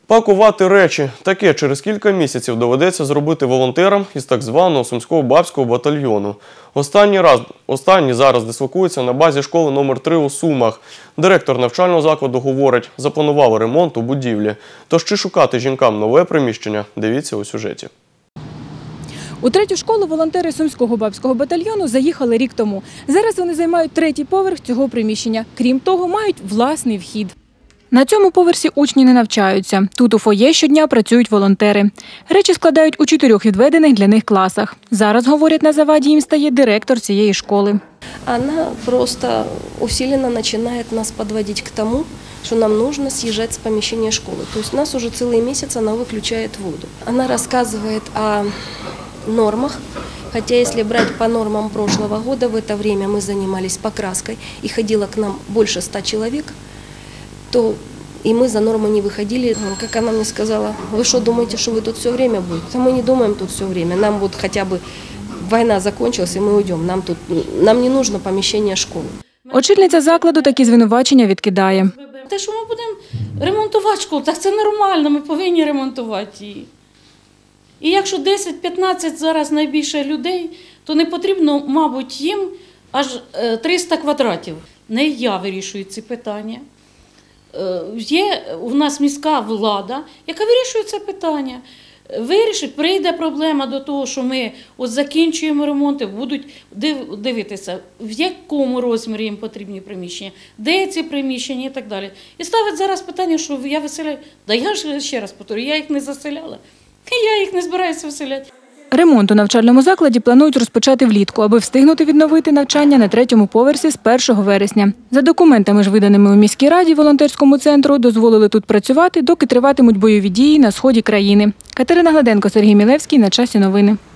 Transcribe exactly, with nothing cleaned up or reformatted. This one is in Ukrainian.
Пакувати речі – таке через кілька місяців доведеться зробити волонтерам із так званого Сумського бабського батальйону. Останній раз, останні зараз дислокуються на базі школи номер три у Сумах. Директор навчального закладу говорить, запланували ремонт у будівлі. Тож чи шукати жінкам нове приміщення – дивіться у сюжеті. У третю школу волонтери Сумського бабського батальйону заїхали рік тому. Зараз вони займають третій поверх цього приміщення. Крім того, мають власний вхід. На цьому поверсі учні не навчаються. Тут у фоє щодня працюють волонтери. Речі складають у чотирьох відведених для них класах. Зараз, говорять, на заваді їм стає директор цієї школи. Вона просто усиленно починає нас підводити к тому, что нам нужно съезжать с помещения школы. То есть у нас уже целый месяц она выключает воду. Она рассказывает о нормах, хотя если брать по нормам прошлого года, в это время мы занимались покраской и ходило к нам больше ста человек, то и мы за нормы не выходили. Как она мне сказала, вы что, думаете, что вы тут все время будете? Мы не думаем тут все время, нам вот хотя бы война закончилась и мы уйдем, нам, тут, нам не нужно помещение школы. Очільниця закладу такі звинувачення відкидає. Те, що ми будемо ремонтувати школу, так це нормально, ми повинні ремонтувати її. І якщо десять-п'ятнадцять зараз найбільше людей, то не потрібно, мабуть, їм аж триста квадратів. Не я вирішую ці питання. Є у нас міська влада, яка вирішує це питання. Вирішить, прийде проблема до того, що ми от закінчуємо ремонти, будуть дивитися, в якому розмірі їм потрібні приміщення, де ці приміщення і так далі. І ставить зараз питання, що я виселяю. Да я ж ще раз повторюю, я їх не заселяла, і я їх не збираюся виселяти. Ремонт у навчальному закладі планують розпочати влітку, аби встигнути відновити навчання на третьому поверсі з першого вересня. За документами ж, виданими у міській раді волонтерському центру, дозволили тут працювати, доки триватимуть бойові дії на сході країни. Катерина Гладенко, Сергій Мілевський. На часі новини.